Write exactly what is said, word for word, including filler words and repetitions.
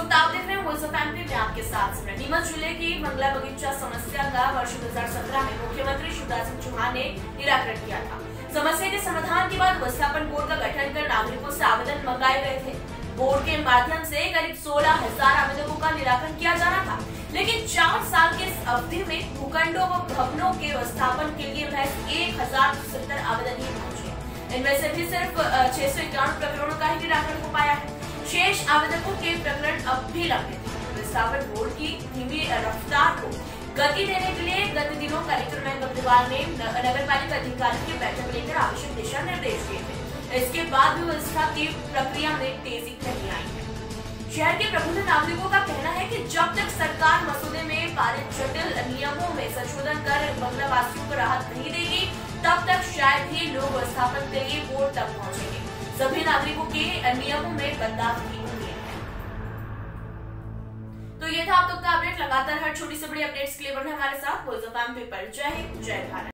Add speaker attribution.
Speaker 1: वक्त आप देख रहे हैं वॉइस ऑफ एमपी में आपके साथ नीमच जिले की मंगला बगीचा समस्या का वर्ष दो हजार सत्रह में मुख्यमंत्री शिवराज सिंह चौहान ने निराकरण किया था। समस्या के समाधान के बाद व्यवस्थापन बोर्ड का गठन कर नागरिकों से आवेदन मंगाए गए थे। बोर्ड के माध्यम से करीब सोलह हजार आवेदकों का निराकरण किया जाना था, लेकिन चार साल के अवधि में भूखंडों व भवनों के व्यवस्थापन के लिए महज एक हजार सत्तर आवेदन ही पहुंचे। इनमें से भी सिर्फ छह सौ इक्यावन प्रकरणों का ही निराकरण हो पाया है। शेष आवेदकों के प्रकरण अब भी लंबित हैं। व्यवस्थापन बोर्ड की धीमी रफ्तार को गति देने के लिए गत दिनों कलेक्टर मयंक अग्रवाल ने नगर पालिका अधिकारियों की बैठक लेकर आवश्यक दिशा निर्देश दिए थे। इसके बाद भी व्यवस्था की प्रक्रिया में तेजी नहीं आई है। शहर के प्रबुद्ध नागरिकों का कहना है कि जब तक सरकार मसौदे में पारित जटिल नियमों में संशोधन कर बंगला वासियों को राहत नहीं देगी, तब तक शायद ही लोग व्यवस्थापन के लिए बोर्ड तक पहुंचेंगे। सभी नागरिकों के नियमों में बदलाव की उम्मीद है। तो ये था अब तक का अपडेट। लगातार हर छोटी से बड़ी अपडेट्स के लिए बढ़े हमारे साथ वॉइस ऑफ एमपी पर। जय हिंद, जय भारत।